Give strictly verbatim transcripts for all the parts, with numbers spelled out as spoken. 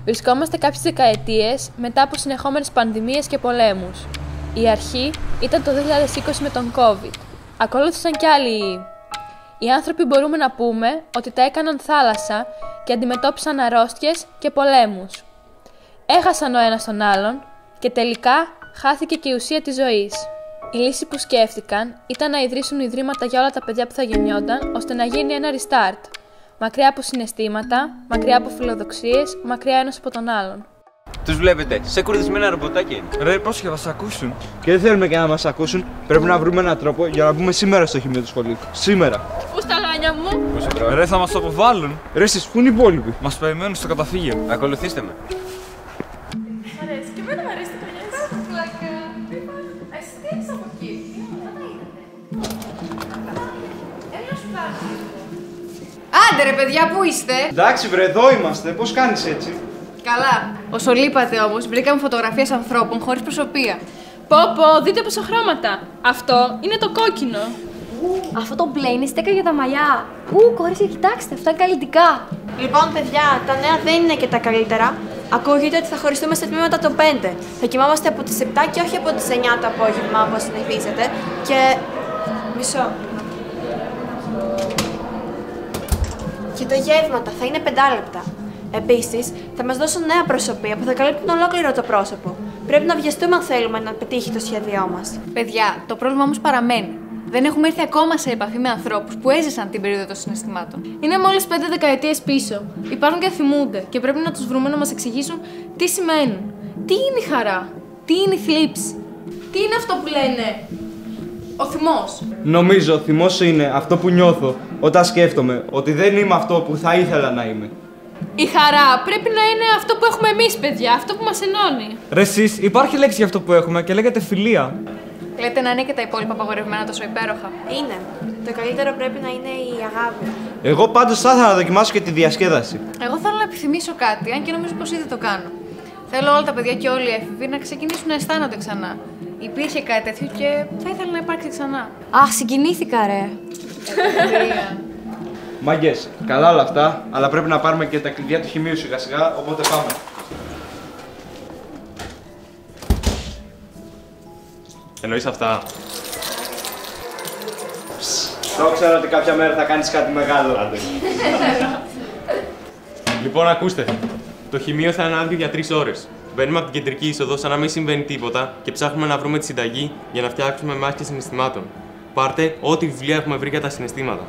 Βρισκόμαστε κάποιες δεκαετίες μετά από συνεχόμενες πανδημίες και πολέμους. Η αρχή ήταν το δύο χιλιάδες είκοσι με τον COVID. Ακολούθησαν κι άλλοι ιοί. Οι άνθρωποι μπορούμε να πούμε ότι τα έκαναν θάλασσα και αντιμετώπισαν αρρώστιες και πολέμους. Έχασαν ο ένας τον άλλον και τελικά χάθηκε και η ουσία της ζωής. Η λύση που σκέφτηκαν ήταν να ιδρύσουν ιδρύματα για όλα τα παιδιά που θα γεννιόνταν, ώστε να γίνει ένα restart. Μακριά από συναισθήματα, μακριά από φιλοδοξίες, μακριά ένας από τον άλλον. Τους βλέπετε, σε κουρδισμένα ρομποτάκια. Ρε, πώς και θα μας ακούσουν. Και δεν θέλουμε και να μας ακούσουν. Πρέπει να βρούμε έναν τρόπο για να μπούμε σήμερα στο χημείο του σχολείου. Σήμερα. Πού στα γάνια μου? Πού σε τρώω. Ρε, θα μας αποβάλουν. Ρε, εσείς πού είναι οι υπόλοιποι? Μας περιμένουν στο καταφύγιο. Ακολουθήστε με. Μ' αρέσει και εμένα μ' αρέσει το κονιές. Πλάκα. Εσύ τι έχεις από εκεί? Έλα σου πάρει. Άντε ρε παιδιά, πού είστε? Εντάξει, βρε, εδώ είμαστε. Πώς κάνεις έτσι? Καλά. Όσο λείπατε όμως, βρήκαμε φωτογραφίες ανθρώπων χωρίς προσωπία. Πω πω, δείτε πόσα χρώματα. Αυτό είναι το κόκκινο. Αυτό το μπλε είναι στέκα για τα μαλλιά. Ου, κορίτσια, κοιτάξτε, αυτά είναι καλλιτικά. Λοιπόν, παιδιά, τα νέα δεν είναι και τα καλύτερα. Ακούγεται ότι θα χωριστούμε σε τμήματα το πέντε. Θα κοιμάμαστε από τις επτά και όχι από τις εννιά το απόγευμα, όπως συνηθίζετε. Και. Μισό. Και τα γεύματα θα είναι πεντάλεπτα. Επίσης, θα μας δώσουν νέα προσωπία που θα καλύπτουν ολόκληρο το πρόσωπο. Πρέπει να βιαστούμε αν θέλουμε να πετύχει το σχέδιό μας. Παιδιά, το πρόβλημα όμως παραμένει. Δεν έχουμε έρθει ακόμα σε επαφή με ανθρώπους που έζησαν την περίοδο των συναισθημάτων. Είναι μόλις πέντε δεκαετίες πίσω. Υπάρχουν και θυμούνται και πρέπει να τους βρούμε να μας εξηγήσουν τι σημαίνουν. Τι είναι η χαρά, τι είναι η θλίψη, τι είναι αυτό που λένε ο θυμός. Νομίζω ο θυμός είναι αυτό που νιώθω όταν σκέφτομαι ότι δεν είμαι αυτό που θα ήθελα να είμαι. Η χαρά πρέπει να είναι αυτό που έχουμε εμείς, παιδιά, αυτό που μας ενώνει. Ρε, εσείς, υπάρχει λέξη για αυτό που έχουμε και λέγεται φιλία. Λέτε να είναι και τα υπόλοιπα απαγορευμένα τόσο υπέροχα. Είναι. Το καλύτερο πρέπει να είναι η αγάπη. Εγώ πάντως θα ήθελα να δοκιμάσω και τη διασκέδαση. Εγώ θέλω να επιθυμήσω κάτι, αν και νομίζω πως ήδη το κάνω. Θέλω όλα τα παιδιά και όλοι οι έφηβοι να ξεκινήσουν να αισθάνονται ξανά. Υπήρχε κάτι τέτοιο και θα ήθελα να υπάρξει ξανά. Αχ, συγκινήθηκα, ρε. Μάγκες, καλά όλα αυτά, αλλά πρέπει να πάρουμε και τα κλειδιά του χημείου σιγά σιγά, οπότε πάμε. Εννοείς αυτά? Το ξέρω ότι κάποια μέρα θα κάνεις κάτι μεγάλο. Λοιπόν, ακούστε. Το χημείο θα είναι άδειο για τρεις ώρες. Μπαίνουμε από την κεντρική είσοδο σαν να μην συμβαίνει τίποτα και ψάχνουμε να βρούμε τη συνταγή για να φτιάξουμε μάχες συναισθημάτων. Πάρτε ό,τι βιβλία έχουμε βρει για τα συναισθήματα.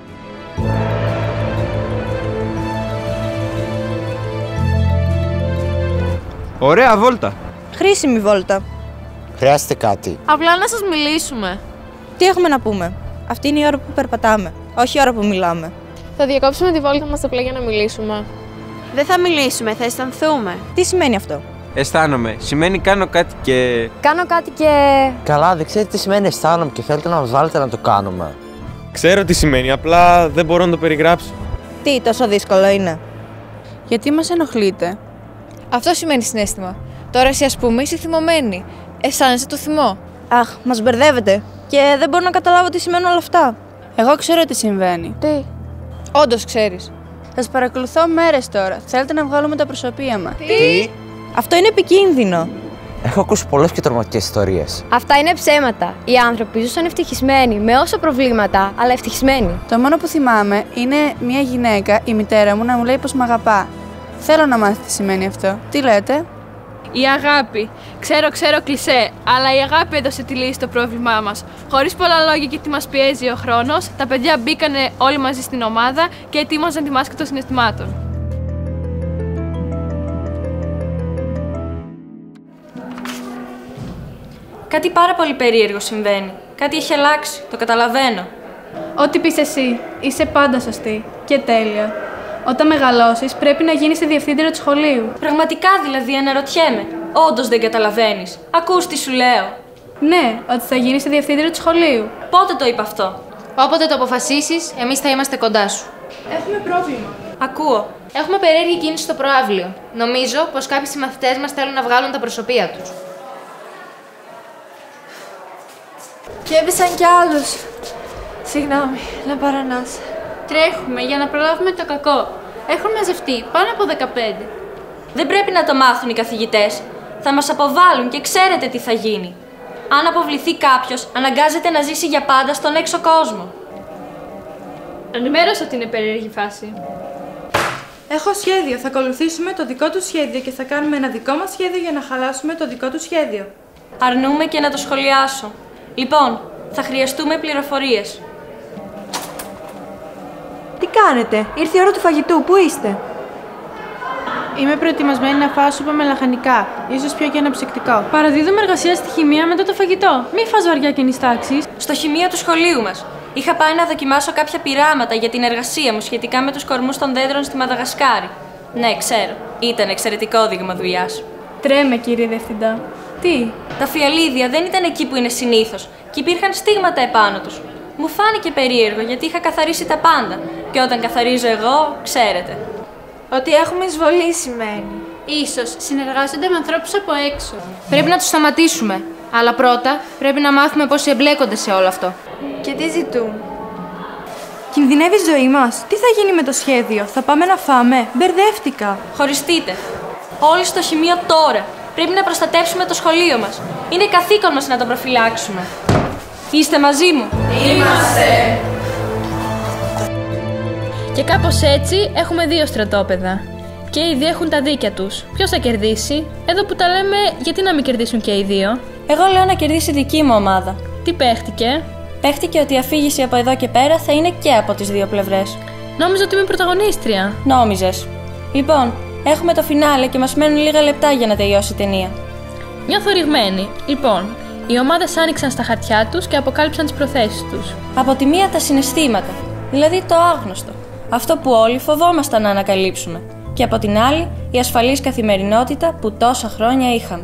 Ωραία βόλτα. Χρήσιμη βόλτα. Χρειάζεται κάτι. Απλά να σας μιλήσουμε. Τι έχουμε να πούμε? Αυτή είναι η ώρα που περπατάμε, όχι η ώρα που μιλάμε. Θα διακόψουμε τη βόλτα μας απλά για να μιλήσουμε. Δεν θα μιλήσουμε, θα αισθανθούμε. Τι σημαίνει αυτό? Αισθάνομαι. Σημαίνει κάνω κάτι και. Κάνω κάτι και. Καλά, δεν ξέρετε τι σημαίνει αισθάνομαι και θέλετε να μας βάλετε να το κάνουμε. Ξέρω τι σημαίνει, απλά δεν μπορώ να το περιγράψω. Τι, τόσο δύσκολο είναι? Γιατί μας ενοχλείτε? Αυτό σημαίνει συναίσθημα. Τώρα εσύ, ας πούμε, είσαι θυμωμένη. Αισθάνεσαι το θυμό. Αχ, μας μπερδεύετε. Και δεν μπορώ να καταλάβω τι σημαίνουν όλα αυτά. Εγώ ξέρω τι συμβαίνει. Τι? Όντως ξέρεις. Σας παρακολουθώ μέρες τώρα. Θέλετε να βγάλουμε τα προσωπία μας. Τι? Αυτό είναι επικίνδυνο. Έχω ακούσει πολλές και τρομακτικές ιστορίες. Αυτά είναι ψέματα. Οι άνθρωποι ζούσαν ευτυχισμένοι, με όσα προβλήματα, αλλά ευτυχισμένοι. Το μόνο που θυμάμαι είναι μια γυναίκα, η μητέρα μου, να μου λέει πως μ' αγαπά. Θέλω να μάθει τι σημαίνει αυτό. Τι λέτε? Η αγάπη. Ξέρω, ξέρω κλισέ, αλλά η αγάπη έδωσε τη λύση στο πρόβλημά μας. Χωρίς πολλά λόγια και τι μας πιέζει ο χρόνος, τα παιδιά μπήκανε όλοι μαζί στην ομάδα και ετοίμαζαν τη μάσκα των συναισθημάτων. Κάτι πάρα πολύ περίεργο συμβαίνει. Κάτι έχει αλλάξει. Το καταλαβαίνω. Ό,τι πεις εσύ, είσαι πάντα σωστή και τέλεια. Όταν μεγαλώσεις, πρέπει να γίνεις η διευθύντρια του σχολείου. Πραγματικά δηλαδή αναρωτιέμαι. Όντως δεν καταλαβαίνεις. Ακούς τι σου λέω. Ναι, ότι θα γίνεις η διευθύντρια του σχολείου. Πότε το είπα αυτό? Όποτε το αποφασίσεις, εμείς θα είμαστε κοντά σου. Έχουμε πρόβλημα. Ακούω. Έχουμε περίεργη κίνηση στο προαύλιο. Νομίζω πως κάποιοι συμμαθητές μας θέλουν να βγάλουν τα προσωπία τους. Και έβησαν κι άλλους. Συγγνώμη, να παρανάσω. Τρέχουμε για να προλάβουμε το κακό. Έχουν μαζευτεί πάνω από δεκαπέντε. Δεν πρέπει να το μάθουν οι καθηγητές. Θα μας αποβάλουν και ξέρετε τι θα γίνει. Αν αποβληθεί κάποιος, αναγκάζεται να ζήσει για πάντα στον έξω κόσμο. Ενημέρωσα ότι είναι περίεργη φάση. Έχω σχέδιο. Θα ακολουθήσουμε το δικό του σχέδιο και θα κάνουμε ένα δικό μας σχέδιο για να χαλάσουμε το δικό του σχέδιο. Αρνούμε και να το σχολιάσω. Λοιπόν, θα χρειαστούμε πληροφορίες. Τι κάνετε, ήρθε η ώρα του φαγητού, πού είστε? Είμαι προετοιμασμένη να φάω σούπα με λαχανικά, ίσως πιο και ένα ψυκτικό. Παραδίδουμε εργασία στη χημεία μετά το φαγητό. Μη φας βαριά και νηστάξεις. Στο χημείο του σχολείου μας. Είχα πάει να δοκιμάσω κάποια πειράματα για την εργασία μου σχετικά με τους κορμούς των δέντρων στη Μαδαγασκάρη. Ναι, ξέρω. Ήταν εξαιρετικό δείγμα δουλειάς. Τρέμε, κύριε Διευθυντά. Τι? Τα φιαλίδια δεν ήταν εκεί που είναι συνήθως και υπήρχαν στίγματα επάνω τους. Μου φάνηκε περίεργο γιατί είχα καθαρίσει τα πάντα. Και όταν καθαρίζω εγώ, ξέρετε. Ότι έχουμε εισβολή σημαίνει. Ίσως συνεργάζονται με ανθρώπους από έξω. Πρέπει να τους σταματήσουμε. Αλλά πρώτα πρέπει να μάθουμε πώς εμπλέκονται σε όλο αυτό. Και τι ζητούν? Κινδυνεύει η ζωή μας. Τι θα γίνει με το σχέδιο, θα πάμε να φάμε? Μπερδεύτηκα. Χωριστείτε. Όλοι στο χημείο τώρα. Πρέπει να προστατεύσουμε το σχολείο μας. Είναι καθήκον μας να το προφυλάξουμε. Είστε μαζί μου? Είμαστε! Και κάπως έτσι έχουμε δύο στρατόπεδα. Και οι δύο έχουν τα δίκια τους. Ποιος θα κερδίσει? Εδώ που τα λέμε, γιατί να μην κερδίσουν και οι δύο? Εγώ λέω να κερδίσει η δική μου ομάδα. Τι παίχτηκε? Παίχτηκε ότι η αφήγηση από εδώ και πέρα θα είναι και από τις δύο πλευρές. Νόμιζα ότι είμαι πρωταγωνίστρια. Νόμιζες. Λοιπόν, έχουμε το φινάλε και μας μένουν λίγα λεπτά για να τελειώσει η ταινία. Νιώθω ρηγμένη. Λοιπόν, οι ομάδες άνοιξαν στα χαρτιά τους και αποκάλυψαν τις προθέσεις τους. Από τη μία τα συναισθήματα, δηλαδή το άγνωστο. Αυτό που όλοι φοβόμασταν να ανακαλύψουμε. Και από την άλλη, η ασφαλής καθημερινότητα που τόσα χρόνια είχαμε.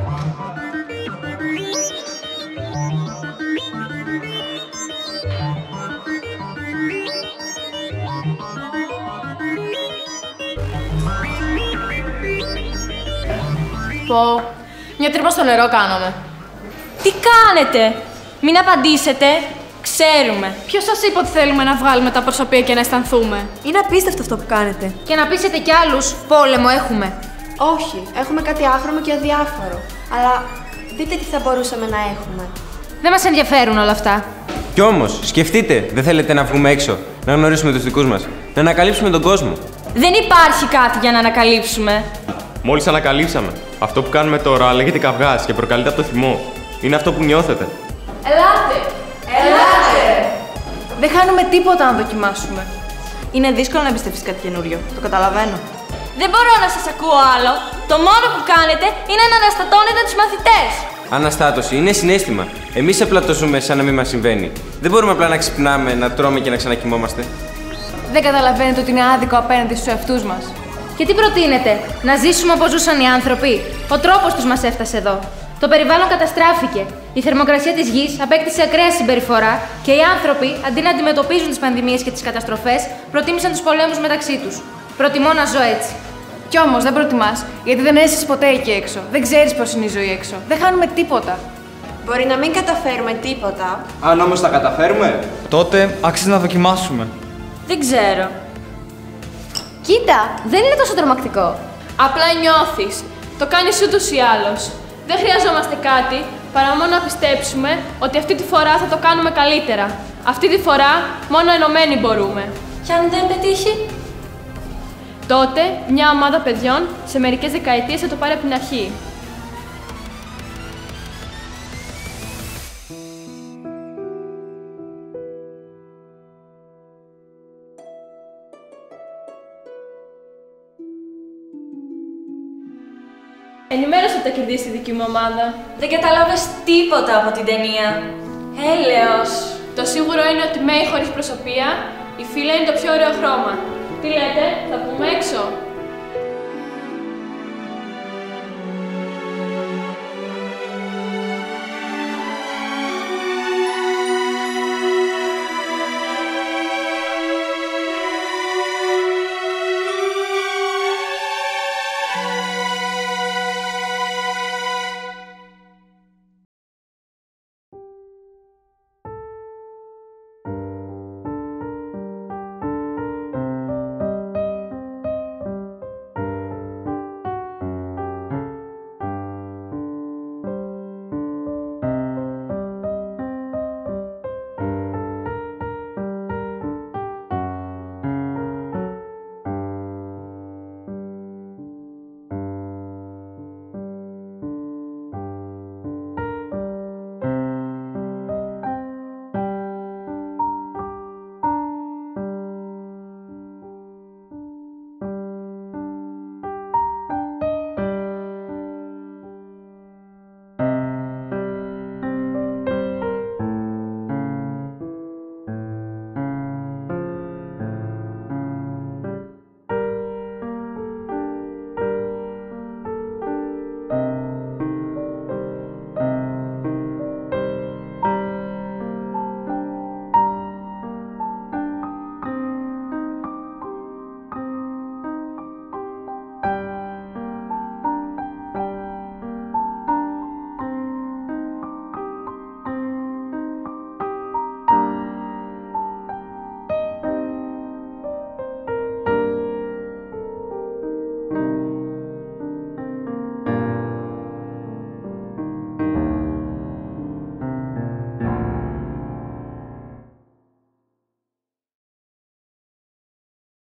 Πω, μια τρύπα στο νερό κάναμε. Τι κάνετε? Μην απαντήσετε. Ξέρουμε. Ποιος σας είπε ότι θέλουμε να βγάλουμε τα προσωπία και να αισθανθούμε? Είναι απίστευτο αυτό που κάνετε. Και να πείσετε κι άλλους, πόλεμο έχουμε. Όχι, έχουμε κάτι άχρωμο και αδιάφορο. Αλλά δείτε τι θα μπορούσαμε να έχουμε. Δεν μας ενδιαφέρουν όλα αυτά. Κι όμως, σκεφτείτε, δεν θέλετε να βγούμε έξω, να γνωρίσουμε τους δικούς μας, να ανακαλύψουμε τον κόσμο? Δεν υπάρχει κάτι για να ανακαλύψουμε. Μόλις ανακαλύψαμε. Αυτό που κάνουμε τώρα λέγεται καυγάς και προκαλείται από το θυμό. Είναι αυτό που νιώθετε. Ελάτε! Ελάτε! Δεν χάνουμε τίποτα αν δοκιμάσουμε. Είναι δύσκολο να εμπιστευτείς κάτι καινούριο. Το καταλαβαίνω. Δεν μπορώ να σας ακούω άλλο. Το μόνο που κάνετε είναι να αναστατώνετε τους μαθητές. Αναστάτωση είναι συναίσθημα. Εμείς απλά το ζούμε σαν να μην μας συμβαίνει. Δεν μπορούμε απλά να ξυπνάμε, να τρώμε και να ξανακοιμόμαστε. Δεν καταλαβαίνετε ότι είναι άδικο απέναντι στους εαυτούς μας. Και τι προτείνετε, να ζήσουμε όπως ζούσαν οι άνθρωποι? Ο τρόπος τους μας έφτασε εδώ. Το περιβάλλον καταστράφηκε. Η θερμοκρασία της γης απέκτησε ακραία συμπεριφορά και οι άνθρωποι, αντί να αντιμετωπίζουν τις πανδημίες και τις καταστροφές, προτίμησαν τους πολέμους μεταξύ τους. Προτιμώ να ζω έτσι. Κι όμως δεν προτιμάς, γιατί δεν έζησες ποτέ εκεί έξω. Δεν ξέρεις πώς είναι η ζωή έξω. Δεν χάνουμε τίποτα. Μπορεί να μην καταφέρουμε τίποτα. Αν όμως τα καταφέρουμε, τότε άξιζε να δοκιμάσουμε. Δεν ξέρω. Κοίτα, δεν είναι τόσο τρομακτικό. Απλά νιώθεις. Το κάνεις ούτως ή άλλως. Δεν χρειαζόμαστε κάτι παρά μόνο να πιστέψουμε ότι αυτή τη φορά θα το κάνουμε καλύτερα. Αυτή τη φορά μόνο ενωμένοι μπορούμε. Και αν δεν πετύχει? Τότε μια ομάδα παιδιών σε μερικές δεκαετίες θα το πάρει από την αρχή. Ενημέρωσα ότι θα κερδίσει η δική μου ομάδα. Δεν κατάλαβες τίποτα από την ταινία. Έλεος. Το σίγουρο είναι ότι Μέη χωρίς προσωπία, η φύλλα είναι το πιο ωραίο χρώμα. Τι λέτε, θα πούμε έξω?